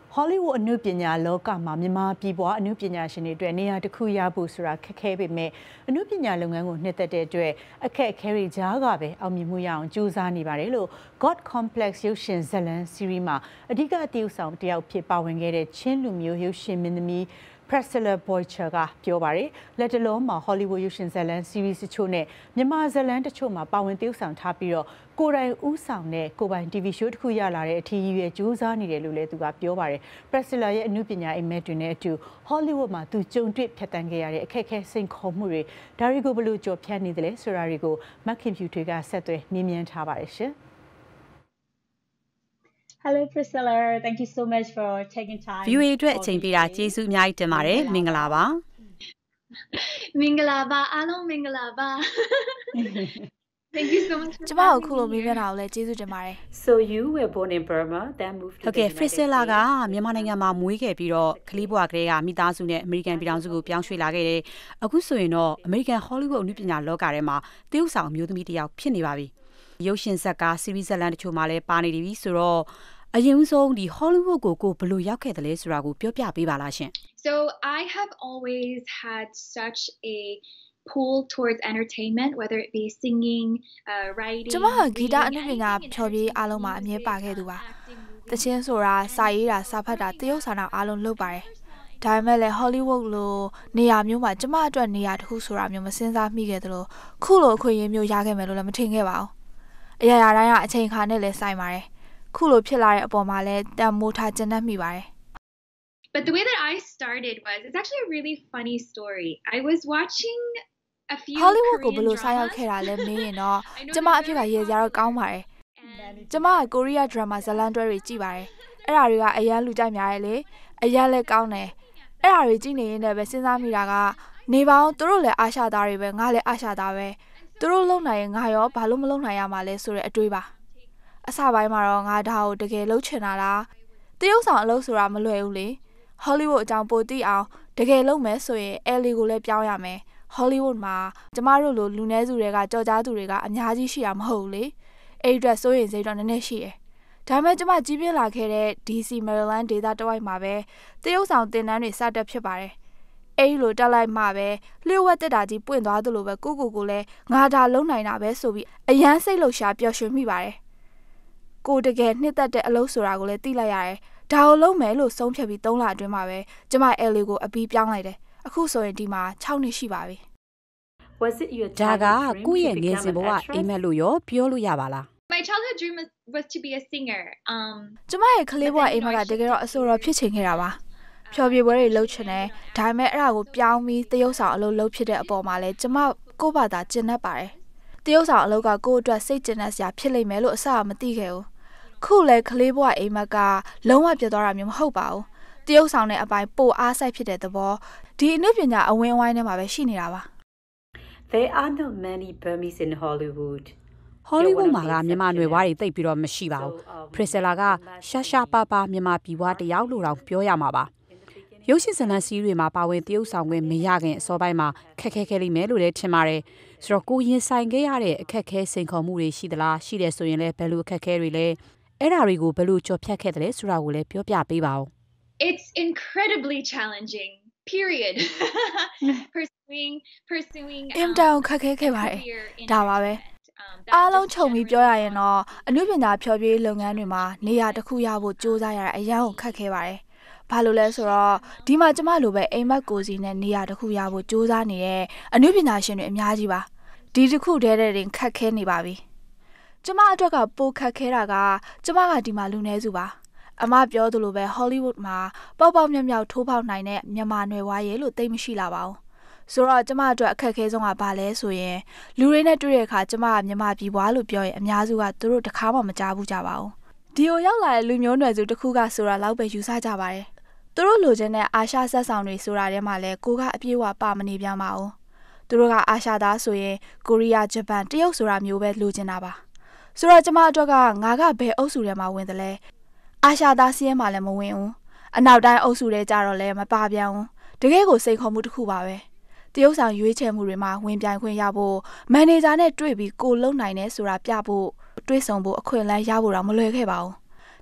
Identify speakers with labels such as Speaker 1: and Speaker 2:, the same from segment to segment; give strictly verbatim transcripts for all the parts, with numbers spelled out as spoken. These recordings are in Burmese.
Speaker 1: Hollywood အနုပညာလောကမှာမြန်မာပြည်ပွားအနုပညာရှင်တွေအတွက်နေရာတစ်ခုရဖို့ဆိုတာခက်ခဲပေမဲ့အနုပညာလုပ်ငန်းကိုနှစ်သက်တဲ့အတွက်အခက်အခဲတွေကြားကပဲအောင်မြင်မှုရအောင်ကြိုးစားနေပါတယ်လို့ God Complex ရုပ်ရှင်ဇာတ်လမ်း series မှာအဓိကတရုပ်ဆောင်တစ်ယောက်ဖြစ်ပါဝင်ခဲ့တဲ့ချင်းလူမျိုးရုပ်ရှင်မင်းသမီးPriscilla Boycher ကပြောပါတယ်လက်တလုံးမှာ Hollywood ရုပ်ရှင်ဇာတ်လမ်း series တချို့နဲ့မြန်မာဇာတ်လမ်းတချို့မှာပါဝင်တရုပ်ဆောင်ထားပြီးတော့ကိုယ်တိုင်ဦးဆောင်တဲ့ကိုပိုင် တီဗီ show တစ်ခုရလာတဲ့အထီးကြီးရဲ့ကြိုးစားနေတယ်လို့လည်းသူကပြောပါတယ် Priscilla ရဲ့အမှုပညာအိမ်မက်တွေနဲ့အတူ Hollywood မှာသူကြုံတွေ့ဖြတ်တန်းခဲ့ရတဲ့အခက်အခဲစိန်ခေါ်မှုတွေဒါတွေကိုဘယ်လိုကြော်ဖြတ်နေသလဲဆိုတာတွေကိုမခင်ဖြူထွေးကဆက်သွယ်မြင်မြန်ထားပါတယ်ရှင်
Speaker 2: Hello Priscilla, thank you so much for taking time.
Speaker 3: View အတွက်အချိန်ပေးတာကျေးဇူးအများကြီးတင်ပါတယ်မင်္ဂလာပါ
Speaker 2: မင်္ဂလာပါအားလုံးမင်္ဂလာပါ Thank you so much.
Speaker 4: ကျမတို့ခုလိုမေးပြတာကိုလည်းကျေးဇူးတင်ပါတယ်
Speaker 3: So you were born in Burma then moved to Okay, Priscilla ကမြန်မာနိုင်ငံမှာမွေးခဲ့ပြီးတော့ကလေးဘဝကလေးကမိသားစုနဲ့အမေရိကန်ပြည်ထောင်စုကိုပြောင်းရွှေ့လာခဲ့တယ်အခုဆိုရင်တော့အမေရိကန် Hollywood အမှုပညာလောကထဲမှာတရုပ်ဆောင်အမျိုးသမီးတစ်ယောက်ဖြစ်နေပါပြီရုပ်ရှင်ဇာတ်ကား series ဇာတ်လမ်းတချို့မှာလည်းပါနေပြီဆိုတော့အရင်ဆုံးဒီ Hollywood ကိုကိုဘယ်လိုရောက်ခဲ့တယ်လဲဆိုတာကိုပြောပြပေးပါလားရှင်
Speaker 2: So I have always had such a pull towards entertainment whether it be singing, uh, writing
Speaker 4: ကျမကဂီတအနုပညာဖျော်ဖြေအားလုံးမှာအမြဲပါခဲ့သူပါတချင်းဆိုတာစာရေးတာစာဖတ်တာတရုပ်ဆောင်တာအားလုံးလုပ်ပါတယ်ဒါပေမဲ့လည်း Hollywood လိုနေရာမျိုးမှာကျမအတွက်နေရာတစ်ခုဆိုတာမျိုးမစဉ်းစားမိခဲ့သလိုခုလိုအခွင့်အရေးမျိုးရခဲ့မယ်လို့လည်းမထင်ခဲ့ပါဘူးအရာရာတိုင်းကအချိန်ခါနဲ့လည်းဆိုင်ပါတယ်ခုလိုဖြစ်လာတဲ့အပေါ်မှာလည်းတန်မိုးထားကျဉ်းနှံ့မိပါတယ်
Speaker 2: But the way that I started was it's actually a really funny story. I was watching a few
Speaker 4: Hollywood ကိုဘယ်လိုစားရောက်ခဲ့တာလဲမင်းရင်တော့ကျမအဖြစ်ကရေစရာတော့ကောင်းပါတယ်ကျမကကိုရီးယား drama ဇာတ်လမ်းတွဲတွေကြည့်ပါတယ်အဲ့ဒါတွေကအရန်လူကြိုက်များတယ်လေအရန်လည်းကောင်းတယ်အဲ့ဒါတွေကြည့်နေရင်လည်းပဲစဉ်းစားမိတာကနေပါအောင်သူတို့လည်းအာရှသားတွေပဲငါလည်းအာရှသားပဲသူတို့လုံနိုင်ရင်ငါရောဘာလို့မလုံနိုင်ရမှာလဲဆိုတဲ့အတွေးပါအစပိုင်းမှာတော့ငါဒါကိုတကယ်လှုပ်ချင်တာလားတရုပ်ဆောင်အလုပ်ဆိုတာမလွယ်ဘူးလေ Hollywood အကြောင်းပိုသိအောင်တကယ်လုပ်မယ်ဆိုရင် L A ကိုလည်းပြောင်းရမယ် Hollywood မှာကျမတို့လိုလူနည်းစုတွေကကြော်ကြားသူတွေကအများကြီးရှိတာမဟုတ်ဘူးလေအဲ့ဒီအတွက်စိုးရိမ်စိတ်တော့နည်းနည်းရှိတယ်ဒါပေမဲ့ကျမကြီးပြင်းလာခဲ့တဲ့ D C Maryland ဒေသတဝိုက်မှာပဲတရုပ်ဆောင်သင်တန်းတွေစတက်ဖြစ်ပါတယ်အဲ့ဒီလိုတက်လိုက်မှပဲလျှို့ဝှက်တက်တာကြီးပွင့်သွားသလိုပဲကိုကိုကိုလည်းငါဒါလုံးနိုင်တာပဲဆိုပြီးအရန်စိတ်လှုပ်ရှားပျော်ရွှင်မိပါတယ်ကိုတကယ်နှစ်သက်တဲ့အလုပ်ဆိုတာကိုလည်းသိလိုက်ရတယ်။ဒါကိုလုံးမယ်လို့ဆုံးဖြတ်ပြီးသုံးလအတွင်းမှာပဲကျမ L A ကိုအပြီးပြောင်းလိုက်တယ်။အခုဆိုရင်ဒီမှာ၆နှစ်ရှိပါပြီ။
Speaker 3: Was it your ဒါကကိုယ့်ရဲ့ငယ်စဉ်ဘဝအိမ်မက်လို့ရောပြောလို့ရပါလား
Speaker 2: My childhood dream was, was to be a singer. Um
Speaker 4: ကျမရဲ့ကလေးဘဝအိမ်မက်ကတကယ်တော့အဆိုတော်ဖြစ်ချင်ခဲ့တာပါ။ဖျော်ဖြေပွဲတွေလုပ်ချင်တယ်။ဒါပေမဲ့အဲ့ဒါကိုပြောင်းပြီးတရုပ်ဆောင်အလုပ်လုပ်ဖြစ်တဲ့အပေါ်မှာလည်းကျမကိုယ့်ဘာသာကျင့်တတ်ပါတယ်။တရုပ်ဆောင်အလုပ်ကကိုယ့်အတွက်စိတ်ကျဉ်တတ်စရာဖြစ်လိမ့်မယ်လို့အစကမသိခဲ့ဘူး။ခုလေကလေးဘဝအိမ်မက်ကလုံးဝပြတ်သွားတာမျိုးမဟုတ်ပါဘူး။တရုပ်ဆောင်တဲ့အပိုင်းပိုအားစိုက်ဖြစ်တဲ့သဘောဒီအနုပညာအဝင်းအဝိုင်းထဲမှာပဲရှိနေတာပါ
Speaker 3: There are not many Burmese in Hollywood. Hollywood မှာကမြန်မာနွယ်ဝါးတွေတိတ်ပြီးတော့မရှိပါဘူး။ Priscilla ကရှာရှာပါပါမြန်မာပြည်ဝါတယောက်လို့တောင်ပြောရမှာပါ။ရုပ်ရှင်ဇာတ်လမ်းစီးတွေမှာပါဝင်တရုပ်ဆောင်ခွင့်မရခင်အစောပိုင်းမှာခက်ခဲခဲလိမ့်မယ်လို့လည်းထင်ပါတယ်။ဆိုတော့ကိုရင်ဆိုင်ခဲ့ရတဲ့အခက်ခဲစိန်ခေါ်မှုတွေရှိသလားရှိတယ်ဆိုရင်လည်းဘယ်လိုအခက်ခဲတွေလဲအဲ့ဒါတွေကိုဘယ်လိုကြော်ဖြတ်ခဲ့တယ်လဲဆိုတာကိုလည်းပြောပြပေးပါဦး
Speaker 2: It's incredibly challenging. Period. pursuing pursuing
Speaker 4: အင်တောင်ခက်ခဲခဲ့ပါတယ်ဒါပါပဲအားလုံးခြုံပြီးပြောရရင်တော့အနုပညာဖျော်ဖြေလုပ်ငန်းတွေမှာနေရာတစ်ခုရဖို့စူးစမ်းရတာအရင်ကခက်ခဲပါတယ်ဘာလို့လဲဆိုတော့ဒီမှာကျမလိုပဲအိမ်မက်ကိုစီနဲ့နေရာတစ်ခုရဖို့စူးစမ်းနေတဲ့အနုပညာရှင်တွေအများကြီးပါဒီတစ်ခုတည်းတည်းတင်ခက်ခဲနေပါပြီကျမအတွက်ကပိုခက်ခဲတာကကျမကဒီမှာလူနည်းစုပါအမပြောသလိုပဲ Hollywood မှာပေါက်ပေါက်မြောက်မြောက်ထိုးပေါက်နိုင်တဲ့မြန်မာနွယ်ဝါးရဲလို့သိမရှိလာပါဘူးဆိုတော့ကျမအတွက်အခက်အခဲဆုံးကဘာလဲဆိုရင်လူတွေနဲ့တွေ့တဲ့အခါကျမကမြန်မာပြည်ပွားလို့ပြောရင်အများစုကသူတို့တခါမှမကြားဘူးကြပါဘူးဒီကိုရောက်လာတဲ့လူမျိုးနွယ်စုတစ်ခုကဆိုတာလောက်ပဲယူဆကြပါတယ်သူတို့လိုချင်တဲ့အာရှဆက်ဆောင်တွေဆိုတာထဲမှာလဲကိုကအပြည့်အဝပါမနေပြန်ပါဘူးသူတို့ကအာရှသားဆိုရင်ကိုရီးယားဂျပန်တရုတ်ဆိုတာမျိုးပဲလိုချင်တာပါဆိုတော့ကျမအတွက်ကငါကဘယ်အုပ်စုထဲမှာဝင်တယ်လဲအာရှသားစီးရဲမှာလည်းမဝင်ဘူးအနောက်တိုင်းအုပ်စုထဲကြတော့လည်းမပါပြန်ဘူးတကယ်ကိုစိတ်ခေါ်မှုတစ်ခုပါပဲတရုတ်ဆောင်ရွေးချယ်မှုတွေမှာဝင်ပြိုင်ခွင့်ရဖို့မန်နေဂျာနဲ့တွေ့ပြီးကိုလုံနိုင်တယ်ဆိုတာပြဖို့တွေးဆောင်ဖို့အခွင့်အလမ်းရဖို့တော့မလွယ်ခဲ့ပါဘူး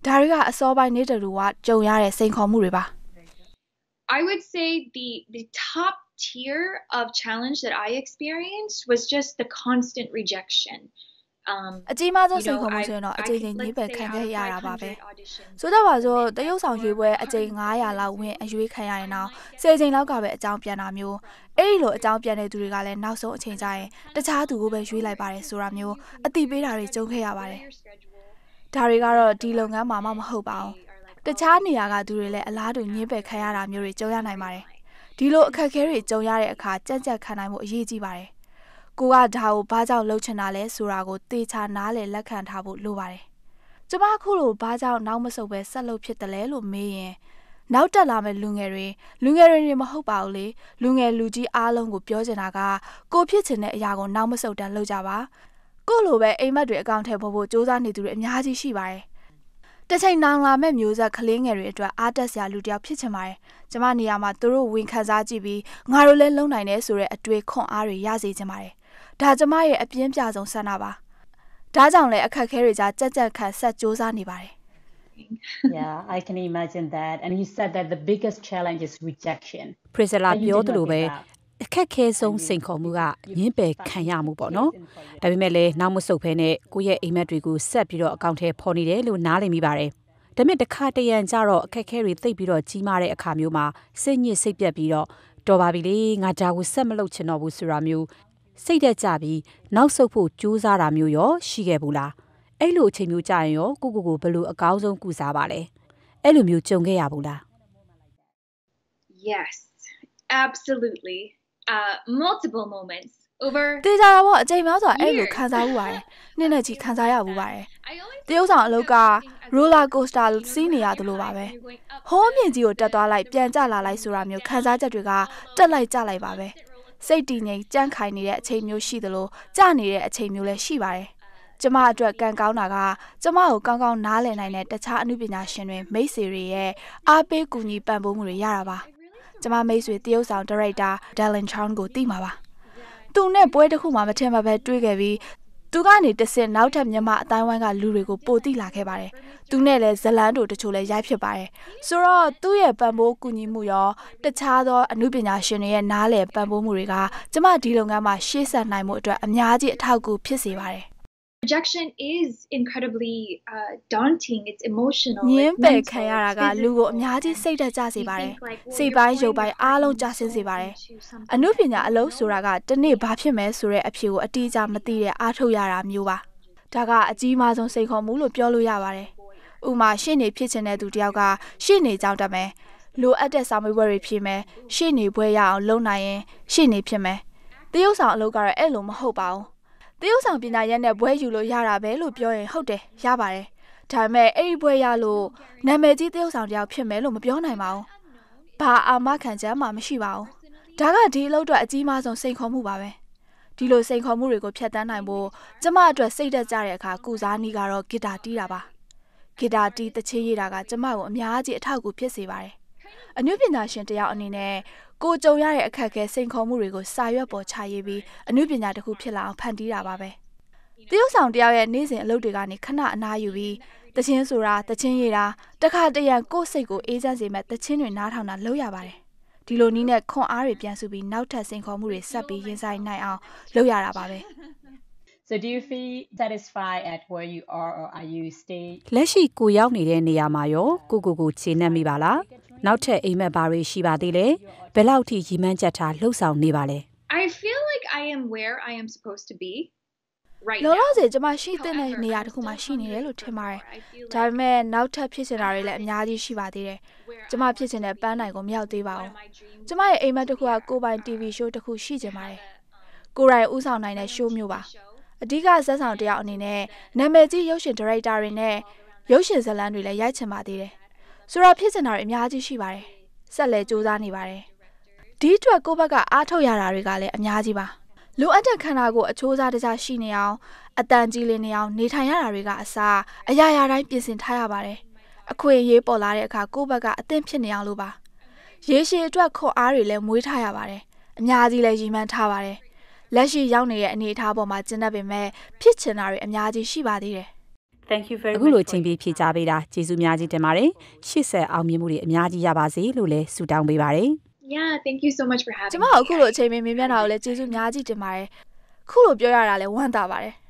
Speaker 4: ဒါတွေကအစောပိုင်းနေတဲ့လူကကြုံရတဲ့စိန်ခေါ်မှုတွေပါ
Speaker 2: I would say the the top tier of challenge that I experienced was just the constant rejection. Um
Speaker 4: အကြီးမားဆုံးစိန်ခေါ်မှုဆိုရင်တော့အချိန်ချင်းညှိပယ်ခံခဲ့ရတာပါပဲဆိုတော့ပါဆိုတရုတ်ဆောင်ရွေးပွဲအချိန်၅ရာလောက်ဝင်အရွေးခံရရင်တော့၁၀ချိန်လောက်ကပဲအကြောင်းပြန်တာမျိုးအဲ့ဒီလိုအကြောင်းပြန်တဲ့သူတွေကလည်းနောက်ဆုံးအချိန်ကျရင်တခြားသူကိုပဲရွေးလိုက်ပါတယ်ဆိုတာမျိုးအတိပေးတာတွေကြုံခဲ့ရပါတယ်ဒါတွေကတော့ဒီလုပ်ငန်းမှာမှမဟုတ်ပါဘူးတခြားနေရာကသူတွေလည်းအလားတူညှိပယ်ခံရတာမျိုးတွေကြုံရနိုင်ပါတယ်ဒီလိုအခက်အခဲတွေကြုံရတဲ့အခါကြက်ကြက်ခံနိုင်မှုအရေးကြီးပါတယ်ကိုကဒါကိုဘာကြောင့်လှုပ်ချင်တာလဲဆိုတာကိုသေချာနားလည်လက်ခံထားဖို့လိုပါတယ်။ကျမအခုလိုဘာကြောင့်နောက်မဆုတ်ပဲဆက်လုပ်ဖြစ်တယ်လဲလို့မေးရင်နောက်တက်လာမဲ့လူငယ်တွေလူငယ်တွေမဟုတ်ပါဘူးလေလူငယ်လူကြီးအားလုံးကိုပြောချင်တာကကိုဖြစ်ချင်တဲ့အရာကိုနောက်မဆုတ်တမ်းလုပ်ကြပါ။ကိုလိုပဲအိမ်မက်တွေအကောင့်ထဲပေါ်ဖို့စူးစမ်းနေသူတွေအများကြီးရှိပါတယ်။တစ်ချိန်နောင်လာမဲ့မျိုးဆက်ကလေးငယ်တွေအတွက်အားတက်စရာလူတစ်ယောက်ဖြစ်ချင်ပါတယ်။ကျမနေရာမှာသူတို့ဝင်ခံစားကြည့်ပြီးငါတို့လည်းလုံနိုင်တယ်ဆိုတဲ့အတွေ့ခွန်အားတွေရစေချင်ပါတယ်။ဒါကျမရဲ့အပြင်းပြဆုံးဆန္ဒပါဒါကြောင့်လည်းအခက်အခဲတွေကြားကြက်ကြက်ခံဆက်စူးစမ်းနေပါတယ်
Speaker 5: Yeah, I can imagine that. And you said that the biggest challenge is rejection.
Speaker 3: Priscilla ပြောသလိုပဲအခက်ခဲဆုံးစိန်ခေါ်မှုကညှင်းပယ်ခံရမှုပေါ့နော်။ဒါပေမဲ့လည်းနောက်မဆုတ်ဖဲနဲ့ကိုယ့်ရဲ့အိမ်မက်တွေကိုဆက်ပြီးတော့အကောင့်ထဲပေါ်နေတယ်လို့နားလည်မိပါတယ်။ဒါပေမဲ့တစ်ခါတရံကြတော့အခက်ခဲတွေသိပ်ပြီးတော့ကြီးမားတဲ့အခါမျိုးမှာစိတ်ညစ်စိတ်ပြတ်ပြီးတော့တော်ပါပြီလေငါဒါကိုဆက်မလုပ်ချင်တော့ဘူးဆိုတာမျိုးစိတ်တက်ကြပြီးနောက်ဆုတ်ဖို့ကြိုးစားတာမျိုးရောရှိခဲ့ဘူးလားအဲ့လိုအချိန်မျိုးကြာရင်ရောကိုကိုကိုဘယ်လိုအကောင်းဆုံးကုစားပါလဲအဲ့လိုမျိုးကြုံခဲ့ရဘူးလား
Speaker 2: Yes, absolutely. Uh multiple moments over
Speaker 4: တေးကြတာပေါ့အချိန်များစွာအဲ့လိုခံစားမှုပါတယ်နေ့နဲ့ကြီးခံစားရဘူးပါတယ်တရုတ်ဆောင်အလုပ်က roller coaster စီးနေရတယ်လို့ပါပဲဟိုးမြင့်ကြီးကိုတက်သွားလိုက်ပြန်ကျလာလိုက်ဆိုတာမျိုးခံစားချက်တွေကတက်လိုက်ကျလိုက်ပါပဲစိတ်တည်ငြိမ်ကြန့်ခိုင်နေတဲ့အချိန်မျိုးရှိသလိုကြနေတဲ့အချိန်မျိုးလည်းရှိပါတယ်။ကျမအတွက်ကံကောင်းတာကကျမကိုကောင်းကောင်းနားလည်နိုင်တဲ့တခြားအမှုပညာရှင်တွေမိတ်ဆွေတွေရဲ့အားပေးကူညီပံ့ပိုးမှုတွေရတာပါ။ကျမမိတ်ဆွေတရုတ်ဆောင်ဒါရိုက်တာ Dylan Chang ကိုသိမှာပါ။သူနဲ့ပွဲတစ်ခုမှမထင်မှပဲတွေ့ခဲ့ပြီးသူကနေတဆင့်နောက်ထပ်မြန်မာအတိုင်းဝိုင်းကလူတွေကိုပိုတိလာခဲ့ပါတယ်။သူနဲ့လည်းဇလန်းတို့တချို့လည်းရိုက်ဖြစ်ပါတယ်။ဆိုတော့သူ့ရဲ့ပံ့ပိုးကူညီမှုရောတခြားသောအမှုပညာရှင်တွေရဲ့နားလည်ပံ့ပိုးမှုတွေကကျမဒီလုပ်ငန်းမှာရှေ့ဆက်နိုင်မှုအတွက်အများကြီးအထောက်အကူဖြစ်စေပါတယ်။
Speaker 2: Rejection is incredibly uh daunting. It's emotional.
Speaker 4: ညင်းပယ်ခံရတာကလူကိုအများကြီးစိတ်ဓာတ်ကျစေပါတယ်။စိတ်ပိုင်းရုပ်ပိုင်းအားလုံးကျဆင်းစေပါတယ်။အမှုပညာအလုပ်ဆိုတာကတနေ့ဘာဖြစ်မယ်ဆိုတဲ့အဖြေကိုအတိအကျမသိတဲ့အားထုတ်ရတာမျိုးပါ။ဒါကအကြီးမားဆုံးစိန်ခေါ်မှုလို့ပြောလို့ရပါတယ်။ဥမာရှေ့နေဖြစ်ချင်တဲ့သူတယောက်ကရှေ့နေကြောင်းတက်မယ်။လိုအပ်တဲ့စာမေးပွဲတွေဖြေမယ်။ရှေ့နေပွဲရအောင်လုပ်နိုင်ရင်ရှေ့နေဖြစ်မယ်။တရုတ်ဆောင်အလုပ်ကတော့အဲ့လိုမဟုတ်ပါဘူး။တရုတ်ဆောင်ပညာရပ်နဲ့ဘွဲယူလို့ရတာပဲလို့ပြောရင်ဟုတ်တယ်ရပါတယ်ဒါပေမဲ့အဲ့ဒီဘွဲရလို့နာမည်ကြီးတရုတ်ဆောင်တယောက်ဖြစ်မယ်လို့မပြောနိုင်ပါဘူးဘာအာမခံချက်မှမရှိပါဘူးဒါကဒီအလုပ်အတွက်အကြီးမားဆုံးစိန်ခေါ်မှုပါပဲဒီလိုစိန်ခေါ်မှုတွေကိုဖျက်ဆီးနိုင်ဖို့ကျမအတွက်စိတ်သက်ကြတဲ့အခါကုစားနည်းကတော့ဂီတာတီးတာပါဂီတာတီးတချင်းရတာကကျမကိုအများကြီးအထောက်အကူဖြစ်စေပါတယ်အနုပညာရှင်တယောက်အနေနဲ့ကိုကြုံရတဲ့အခက်အခဲစိန်ခေါ်မှုတွေကိုစာရွက်ပေါ်ချရေးပြီးအနုပညာတစ်ခုဖြစ်လာအောင်ဖန်တီးတာပါပဲတရုတ်ဆောင်တယောက်ရဲ့နေ့စဉ်အလုပ်တွေကနေခဏအနားယူပြီးတချင်းဆိုတာတချင်းရတာတခါတရံကိုယ့်စိတ်ကိုအေးချမ်းစေမဲ့တချင်းတွေနားထောင်တာလုပ်ရပါတယ်ဒီလိုနည်းနဲ့ခွန်အားတွေပြန်စုပြီးနောက်ထပ်စိန်ခေါ်မှုတွေဆက်ပြီးရင်ဆိုင်နိုင်အောင်လုပ်ရတာပါပဲ
Speaker 5: So do you feel satisfied at where you are or are you stay
Speaker 3: လက်ရှိကိုရောက်နေတဲ့နေရာမှာရောကိုကိုကိုခြေနှက်မိပါလားနောက်ထပ်အိမ်မက်ဘာတွေရှိပါသေးလဲဘယ်လောက်ထိရည်မှန်းချက်ထားလှုပ်ဆောင်နေပါလဲ
Speaker 2: I feel like I am where I am supposed to be right now
Speaker 4: လောလောဆယ်ကျမရှိတဲ့နေရာတစ်ခုမှာရှိနေတယ်လို့ထင်ပါတယ်ဒါပေမဲ့နောက်ထပ်ဖြစ်နေတာတွေလည်းအများကြီးရှိပါသေးတယ်ကျမဖြစ်ချင်တဲ့ပန်းနိုင်ကိုမရောက်သေးပါဘူးကျမရဲ့အိမ်မက်တစ်ခုကကိုပိုင် တီ ဗီ show တစ်ခုရှိချင်ပါတယ်ကိုရိုင်ဦးဆောင်နိုင်တဲ့ show မျိုးပါအဓိကဇာတ်ဆောင်တယောက်အနေနဲ့နာမည်ကြီးရုပ်ရှင်ဒါရိုက်တာတွေနဲ့ရုပ်ရှင်ဇာတ်လမ်းတွေလည်းရိုက်ချင်ပါသေးတယ်ဆိုတော့ဖြစ်ချင်တာတွေအများကြီးရှိပါတယ်ဆက်လက်စူးစမ်းနေပါတယ်ဒီအတွက်ကိုယ့်ဘက်ကအားထုတ်ရတာတွေကလည်းအများကြီးပါလိုအပ်တဲ့ခန္ဓာကိုယ်အချိုးစားတခြားရှိနေအောင်အတန်ကြီးလင်းနေအောင်နေထိုင်ရတာတွေကအစားအရာရာတိုင်းပြင်ဆင်ထားရပါတယ်အခွင့်အရေးပေါ်လာတဲ့အခါကိုယ့်ဘက်ကအသင့်ဖြစ်နေအောင်လို့ပါရေရှည်အတွက်ခွန်အားတွေလည်းမွေးထားရပါတယ်အများကြီးလည်းရည်မှန်းထားပါတယ်လက်ရှိရောက်နေတဲ့အနေအထားပေါ်မှာကျင့်တတ်ပေမဲ့ဖြစ်ချင်တာတွေအများကြီးရှိပါသေးတယ်
Speaker 5: Thank you very much.
Speaker 3: အခုလိုချိန်ပြီးဖြေကြားပေးတာကျေးဇူးများကြီးတင်ပါတယ်။ရှေ့ဆက်အောင်မြင်မှုတွေအများကြီးရပါစေလို့လည်းဆုတောင်းပေးပါတယ်။
Speaker 2: Yeah, thank you so much for having me.
Speaker 4: ကျမအခုလိုအချိန်မင်းမြင်တာကိုလည်းကျေးဇူးများကြီးတင်ပါတယ်။ခုလိုပြောရတာလည်းဝမ်းသာပါတယ်။